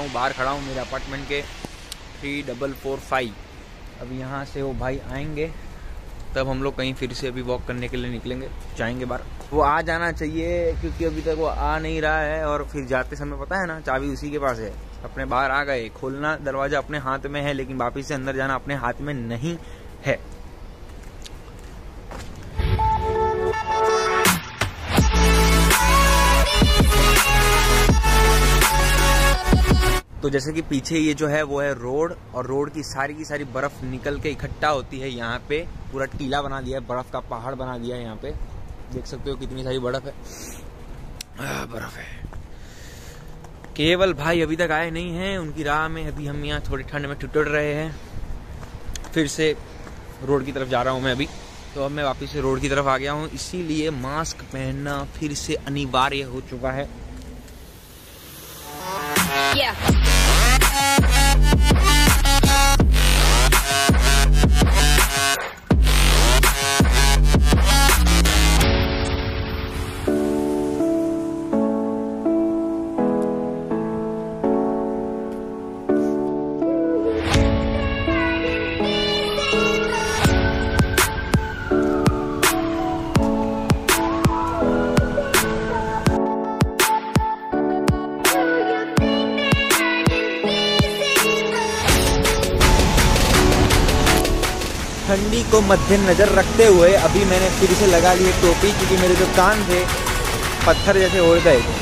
हूँ, बाहर खड़ा हूँ मेरे अपार्टमेंट के 3445। अब यहाँ से वो भाई आएंगे तब हम लोग कहीं फिर से अभी वॉक करने के लिए निकलेंगे, जाएंगे बाहर। वो आ जाना चाहिए क्योंकि अभी तक वो आ नहीं रहा है, और फिर जाते समय पता है ना चाबी उसी के पास है। अपने बाहर आ गए, खोलना दरवाजा अपने हाथ में है लेकिन वापिस से अंदर जाना अपने हाथ में नहीं है। तो जैसे कि पीछे ये जो है वो है रोड, और रोड की सारी बर्फ निकल के इकट्ठा होती है यहाँ पे, पूरा टीला बना दिया है, बर्फ का पहाड़ बना दिया है। यहाँ पे देख सकते हो कितनी सारी बर्फ है, बर्फ है। केवल भाई अभी तक आए नहीं हैं, उनकी राह में अभी हम यहाँ थोड़ी ठंड में ठिठुर रहे हैं। फिर से रोड की तरफ जा रहा हूँ मैं अभी, तो अब मैं वापस से रोड की तरफ आ गया हूँ, इसीलिए मास्क पहनना फिर से अनिवार्य हो चुका है। ठंडी को मद्देनजर रखते हुए अभी मैंने फिर से लगा ली टोपी, क्योंकि मेरे जो कान थे पत्थर जैसे हो गए थे।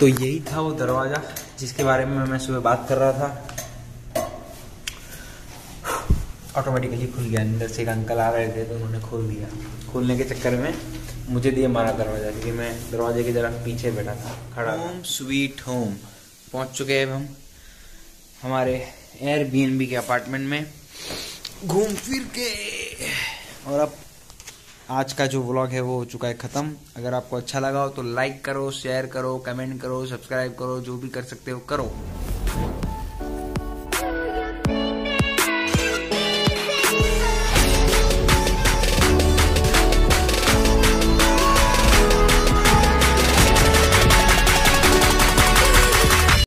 तो यही था वो दरवाज़ा जिसके बारे में मैं सुबह बात कर रहा था। ऑटोमेटिकली खुल गया, अंदर से एक अंकल आ रहे थे तो उन्होंने खोल दिया। खोलने के चक्कर में मुझे दिए मारा दरवाज़ा, क्योंकि मैं दरवाजे की जरा पीछे बैठा था खड़ा। होम स्वीट होम पहुंच चुके हैं हम हमारे एयरबीएनबी के अपार्टमेंट में घूम फिर के। और अब आज का जो व्लॉग है वो हो चुका है ख़त्म। अगर आपको अच्छा लगा हो तो लाइक करो, शेयर करो, कमेंट करो, सब्सक्राइब करो, जो भी कर सकते हो करो।